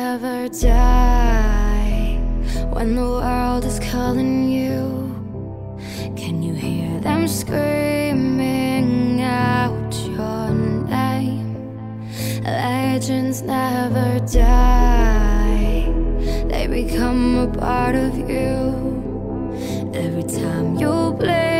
never die. When the world is calling you, can you hear them screaming out your name? Legends never die, they become a part of you. Every time you blink,